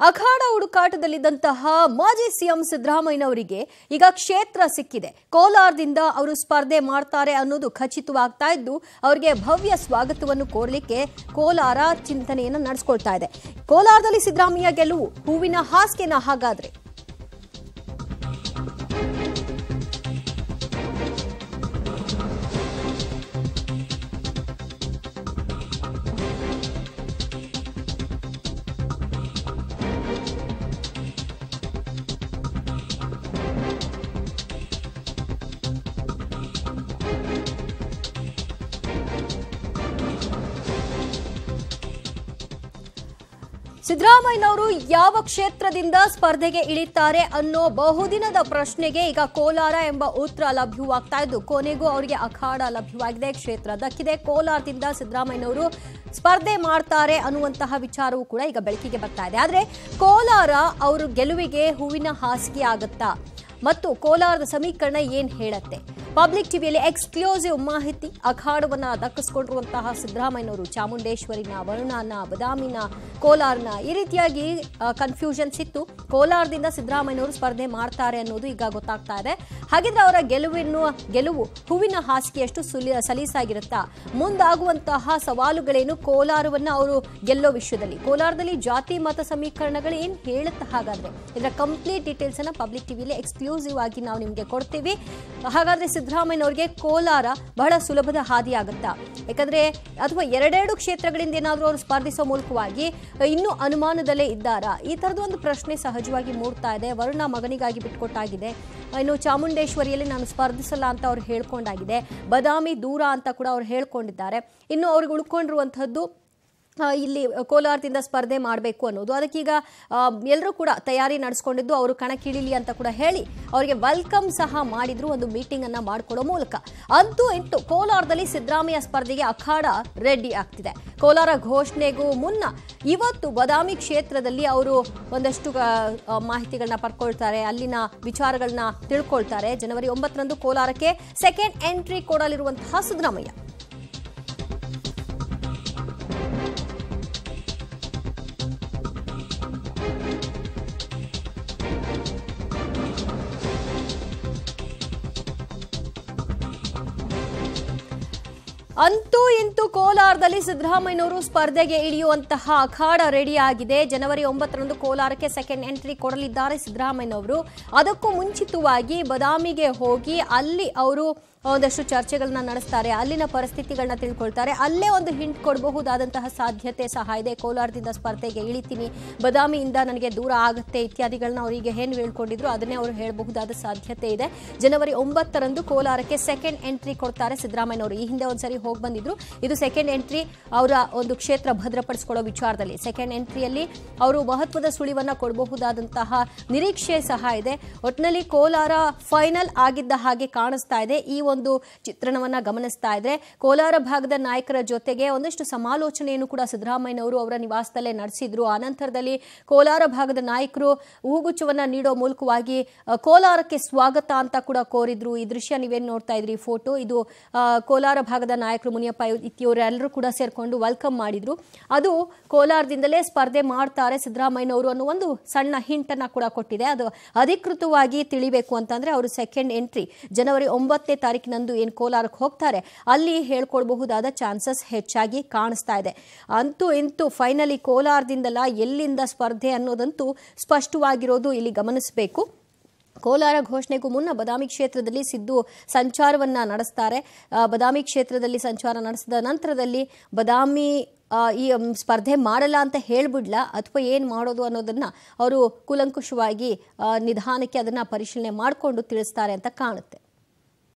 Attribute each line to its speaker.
Speaker 1: ಅಖಾಡ ಹುಡುಕಾಟದಲ್ಲಿದ್ದಂತಹ ಮಾಜಿ ಸಿಎಂ ಸಿದ್ದರಾಮಯ್ಯನವರಿಗೆ ಈಗ ಕ್ಷೇತ್ರ ಸಿಕ್ಕಿದೆ. ಕೋಲಾರದಿಂದ ಅವರು ಸ್ಪರ್ಧೆ ಮಾಡ್ತಾರೆ ಅನ್ನೋದು ಖಚಿತವಾಗ್ತಾ ಇದ್ದು ಅವರಿಗೆ ಭವ್ಯ ಸ್ವಾಗತವನ್ನು ಕೋರಲಿಕ್ಕೆ ಕೋಲಾರ ಚಿಂತನೆಯನ್ನು ನಡೆಸಿಕೊಳ್ತಾ ಇದೆ. ಕೋಲಾರದಲ್ಲಿ ಸಿದ್ದರಾಮಯ್ಯ ಗೆಲುವು ಹೂವಿನ ಹಾಸಿಗೆನ ಹಾಗಾದ್ರೆ? ಸಿದ್ದರಾಮಯ್ಯನವರು ಯಾವ ಕ್ಷೇತ್ರದಿಂದ ಸ್ಪರ್ಧೆಗೆ ಇಳಿತಾರೆ ಅನ್ನೋ ಬಹುದಿನದ ಪ್ರಶ್ನೆಗೆ ಈಗ ಕೋಲಾರ ಎಂಬ ಉತ್ತರ ಲಭ್ಯವಾಗ್ತಾ ಇದ್ದು ಕೊನೆಗೂ ಅವರಿಗೆ ಅಖಾಡ ಲಭ್ಯವಾಗಿದೆ, ಕ್ಷೇತ್ರ ದಕ್ಕಿದೆ. ಕೋಲಾರದಿಂದ ಸಿದ್ದರಾಮಯ್ಯನವರು ಸ್ಪರ್ಧೆ ಮಾಡ್ತಾರೆ ಅನ್ನುವಂತಹ ವಿಚಾರವೂ ಕೂಡ ಈಗ ಬೆಳಕಿಗೆ ಬರ್ತಾ ಇದೆ. ಆದ್ರೆ ಕೋಲಾರ ಅವರು ಗೆಲುವಿಗೆ ಹೂವಿನ ಹಾಸಿಗೆ ಆಗುತ್ತಾ ಮತ್ತು ಕೋಲಾರದ ಸಮೀಕರಣ ಏನ್ ಹೇಳುತ್ತೆ? ಪಬ್ಲಿಕ್ ಟಿವಿಯಲ್ಲಿ ಎಕ್ಸ್ಕ್ಲೂಸಿವ್ ಮಾಹಿತಿ. ಅಖಾಡವನ್ನ ದಕ್ಕಿಸಿಕೊಂಡಿರುವಂತಹ ಸಿದ್ದರಾಮಯ್ಯನವರು ಚಾಮುಂಡೇಶ್ವರಿನ, ವರುಣಾನ, ಬದಾಮಿನ, ಕೋಲಾರನ ಈ ರೀತಿಯಾಗಿ ಕನ್ಫ್ಯೂಷನ್ಸ್ ಇತ್ತು. ಕೋಲಾರದಿಂದ ಸಿದ್ದರಾಮಯ್ಯನವರು ಸ್ಪರ್ಧೆ ಮಾಡ್ತಾರೆ ಅನ್ನೋದು ಈಗ ಗೊತ್ತಾಗ್ತಾ ಇದೆ. ಹಾಗಿದ್ರೆ ಅವರ ಗೆಲುವು ಹೂವಿನ ಹಾಸಿಗೆಯಷ್ಟು ಸಲೀಸಾಗಿರುತ್ತಾ? ಮುಂದಾಗುವಂತಹ ಸವಾಲುಗಳೇನು ಕೋಲಾರವನ್ನ ಅವರು ಗೆಲ್ಲೋ ವಿಷಯದಲ್ಲಿ? ಕೋಲಾರದಲ್ಲಿ ಜಾತಿ ಮತ ಸಮೀಕರಣಗಳು ಏನ್ ಹೇಳುತ್ತೆ? ಹಾಗಾದ್ರೆ ಇದರ ಕಂಪ್ಲೀಟ್ ಡೀಟೇಲ್ಸ್ ಅನ್ನ ಪಬ್ಲಿಕ್ ಟಿವಿಯಲ್ಲಿ ಎಕ್ಸ್ಕ್ಲೂಸಿವ್ ಆಗಿ ನಾವು ನಿಮಗೆ ಕೊಡ್ತೀವಿ. ಹಾಗಾದ್ರೆ ಸಿದ್ದರಾಮಯ್ಯನವರಿಗೆ ಕೋಲಾರ ಬಹಳ ಸುಲಭದ ಹಾದಿ ಆಗುತ್ತಾ? ಯಾಕಂದ್ರೆ ಅಥವಾ ಎರಡೆರಡು ಕ್ಷೇತ್ರಗಳಿಂದ ಏನಾದರೂ ಅವರು ಸ್ಪರ್ಧಿಸೋ ಮೂಲಕವಾಗಿ ಇನ್ನೂ ಅನುಮಾನದಲ್ಲೇ ಇದ್ದಾರಾ? ಈ ತರದ ಒಂದು ಪ್ರಶ್ನೆ ಸಹಜವಾಗಿ ಮೂಡ್ತಾ ಇದೆ. ವರುಣ ಮಗನಿಗಾಗಿ ಬಿಟ್ಕೊಟ್ಟಾಗಿದೆ. ಇನ್ನು ಚಾಮುಂಡೇಶ್ವರಿಯಲ್ಲಿ ನಾನು ಸ್ಪರ್ಧಿಸಲ್ಲ ಅಂತ ಅವ್ರು ಹೇಳ್ಕೊಂಡಾಗಿದೆ. ಬದಾಮಿ ದೂರ ಅಂತ ಕೂಡ ಅವ್ರು ಹೇಳ್ಕೊಂಡಿದ್ದಾರೆ. ಇನ್ನು ಅವ್ರಿಗೆ ಉಳ್ಕೊಂಡಿರುವಂತಹದ್ದು ಇಲ್ಲಿ ಕೋಲಾರದಿಂದ ಸ್ಪರ್ಧೆ ಮಾಡಬೇಕು ಅನ್ನೋದು. ಅದಕ್ಕೀಗ ಎಲ್ಲರೂ ಕೂಡ ತಯಾರಿ ನಡೆಸ್ಕೊಂಡಿದ್ದು ಅವರು ಕಣಕ್ಕಿಳಿಲಿ ಅಂತ ಕೂಡ ಹೇಳಿ ಅವರಿಗೆ ವೆಲ್ಕಮ್ ಸಹ ಮಾಡಿದ್ರು, ಒಂದು ಮೀಟಿಂಗ್ ಅನ್ನ ಮಾಡಿಕೊಡೋ ಮೂಲಕ. ಅಂತೂ ಇಂತೂ ಕೋಲಾರದಲ್ಲಿ ಸಿದ್ದರಾಮಯ್ಯ ಸ್ಪರ್ಧೆಗೆ ಅಖಾಡ ರೆಡಿ ಆಗ್ತಿದೆ. ಕೋಲಾರ ಘೋಷಣೆಗೂ ಮುನ್ನ ಇವತ್ತು ಬದಾಮಿ ಕ್ಷೇತ್ರದಲ್ಲಿ ಅವರು ಒಂದಷ್ಟು ಮಾಹಿತಿಗಳನ್ನ ಪಡ್ಕೊಳ್ತಾರೆ, ಅಲ್ಲಿನ ವಿಚಾರಗಳನ್ನ ತಿಳ್ಕೊಳ್ತಾರೆ. ಜನವರಿ 9ರಂದು ಕೋಲಾರಕ್ಕೆ ಸೆಕೆಂಡ್ ಎಂಟ್ರಿ ಕೊಡಲಿರುವಂತಹ ಸಿದ್ದರಾಮಯ್ಯ ಅಂತೂ ಇಂತೂ ಕೋಲಾರದಲ್ಲಿ ಸಿದ್ದರಾಮಯ್ಯನವರು ಸ್ಪರ್ಧೆಗೆ ಇಳಿಯುವಂತಹ ಅಖಾಡ ರೆಡಿ ಆಗಿದೆ. ಜನವರಿ 9ರಂದು ಕೋಲಾರಕ್ಕೆ ಸೆಕೆಂಡ್ ಎಂಟ್ರಿ ಕೊಡಲಿದ್ದಾರೆ ಸಿದ್ದರಾಮಯ್ಯನವರು. ಅದಕ್ಕೂ ಮುಂಚಿತವಾಗಿ ಬದಾಮಿಗೆ ಹೋಗಿ ಅಲ್ಲಿ ಅವರು ಒಂದಷ್ಟು ಚರ್ಚೆಗಳನ್ನ ನಡೆಸ್ತಾರೆ, ಅಲ್ಲಿನ ಪರಿಸ್ಥಿತಿಗಳನ್ನ ತಿಳ್ಕೊಳ್ತಾರೆ. ಅಲ್ಲೇ ಒಂದು ಹಿಂಟ್ ಕೊಡಬಹುದಾದಂತಹ ಸಾಧ್ಯತೆ ಸಹ ಇದೆ. ಕೋಲಾರದಿಂದ ಸ್ಪರ್ಧೆಗೆ ಇಳಿತೀನಿ, ಬದಾಮಿಯಿಂದ ನನಗೆ ದೂರ ಆಗುತ್ತೆ ಇತ್ಯಾದಿಗಳನ್ನ ಅವರಿಗೆ ಏನು ಹೇಳ್ಕೊಂಡಿದ್ರು ಅದನ್ನೇ ಅವರು ಹೇಳಬಹುದಾದ ಸಾಧ್ಯತೆ ಇದೆ. ಜನವರಿ 9ರಂದು ಕೋಲಾರಕ್ಕೆ ಸೆಕೆಂಡ್ ಎಂಟ್ರಿ ಕೊಡ್ತಾರೆ ಸಿದ್ದರಾಮಯ್ಯನವರು. ಈ ಹಿಂದೆ ಒಂದ್ಸರಿ ಹೋಗಿ ಬಂದಿದ್ರು. ಇದು ಸೆಕೆಂಡ್ ಎಂಟ್ರಿ. ಅವರ ಒಂದು ಕ್ಷೇತ್ರ ಭದ್ರಪಡಿಸಿಕೊಳ್ಳೋ ವಿಚಾರದಲ್ಲಿ ಸೆಕೆಂಡ್ ಎಂಟ್ರಿಯಲ್ಲಿ ಅವರು ಮಹತ್ವದ ಸುಳಿವನ್ನ ಕೊಡಬಹುದಾದಂತಹ ನಿರೀಕ್ಷೆ ಸಹ ಇದೆ. ಒಟ್ಟಿನಲ್ಲಿ ಕೋಲಾರ ಫೈನಲ್ ಆಗಿದ್ದ ಹಾಗೆ ಕಾಣಿಸ್ತಾ ಇದೆ. ಈ ಒಂದು ಚಿತ್ರಣವನ್ನ ಗಮನಿಸ್ತಾ ಇದ್ರೆ ಕೋಲಾರ ಭಾಗದ ನಾಯಕರ ಜೊತೆಗೆ ಒಂದಷ್ಟು ಸಮಾಲೋಚನೆಯನ್ನು ಕೂಡ ಸಿದ್ದರಾಮಯ್ಯನವರು ಅವರ ನಿವಾಸದಲ್ಲೇ ನಡೆಸಿದ್ರು. ಆನಂತರದಲ್ಲಿ ಕೋಲಾರ ಭಾಗದ ನಾಯಕರು ಹೂಗುಚ್ಛವನ್ನ ನೀಡೋ ಮೂಲಕವಾಗಿ ಕೋಲಾರಕ್ಕೆ ಸ್ವಾಗತ ಅಂತ ಕೂಡ ಕೋರಿದ್ರು. ಈ ದೃಶ್ಯ ನೀವೇನು ನೋಡ್ತಾ ಇದ್ರಿ ಫೋಟೋ, ಇದು ಕೋಲಾರ ಭಾಗದ ನಾಯಕರು ಮುನಿಯಪ್ಪ ಇವರೆಲ್ಲರೂ ಕೂಡ ಸೇರ್ಕೊಂಡು ವೆಲ್ಕಮ್ ಮಾಡಿದ್ರು. ಅದು ಕೋಲಾರದಿಂದಲೇ ಸ್ಪರ್ಧೆ ಮಾಡ್ತಾರೆ ಸಿದ್ದರಾಮಯ್ಯನವರು ಅನ್ನೋ ಒಂದು ಸಣ್ಣ ಹಿಂಟ್ ಅನ್ನ ಕೂಡ ಕೊಟ್ಟಿದೆ. ಅದು ಅಧಿಕೃತವಾಗಿ ತಿಳಿಬೇಕು ಅಂತಂದ್ರೆ ಅವರು ಸೆಕೆಂಡ್ ಎಂಟ್ರಿ ಜನವರಿ 9ನೇ ತಾರೀಕಿನಂದು ಏನು ಕೋಲಾರಕ್ಕೆ ಹೋಗ್ತಾರೆ ಅಲ್ಲಿ ಹೇಳ್ಕೊಳ್ಬಹುದಾದ ಚಾನ್ಸಸ್ ಹೆಚ್ಚಾಗಿ ಕಾಣಿಸ್ತಾ ಇದೆ. ಅಂತೂ ಇಂತೂ ಫೈನಲಿ ಕೋಲಾರದಿಂದಲ್ಲ ಎಲ್ಲಿಂದ ಸ್ಪರ್ಧೆ ಅನ್ನೋದಂತೂ ಸ್ಪಷ್ಟವಾಗಿರೋದು ಇಲ್ಲಿ ಗಮನಿಸಬೇಕು. ಕೋಲಾರ ಘೋಷಣೆಗೂ ಮುನ್ನ ಬದಾಮಿ ಕ್ಷೇತ್ರದಲ್ಲಿ ಸಿದ್ದು ಸಂಚಾರವನ್ನ ನಡೆಸ್ತಾರೆ. ಬದಾಮಿ ಕ್ಷೇತ್ರದಲ್ಲಿ ಸಂಚಾರ ನಡೆಸಿದ ನಂತರದಲ್ಲಿ ಬದಾಮಿ ಈ ಸ್ಪರ್ಧೆ ಮಾಡಲ್ಲ ಅಂತ ಹೇಳ್ಬಿಡ್ಲ ಅಥವಾ ಏನು ಮಾಡೋದು ಅನ್ನೋದನ್ನ ಅವರು ಕೂಲಂಕುಷವಾಗಿ ನಿಧಾನಕ್ಕೆ ಅದನ್ನ ಪರಿಶೀಲನೆ ಮಾಡಿಕೊಂಡು ತಿಳಿಸ್ತಾರೆ ಅಂತ ಕಾಣುತ್ತೆ.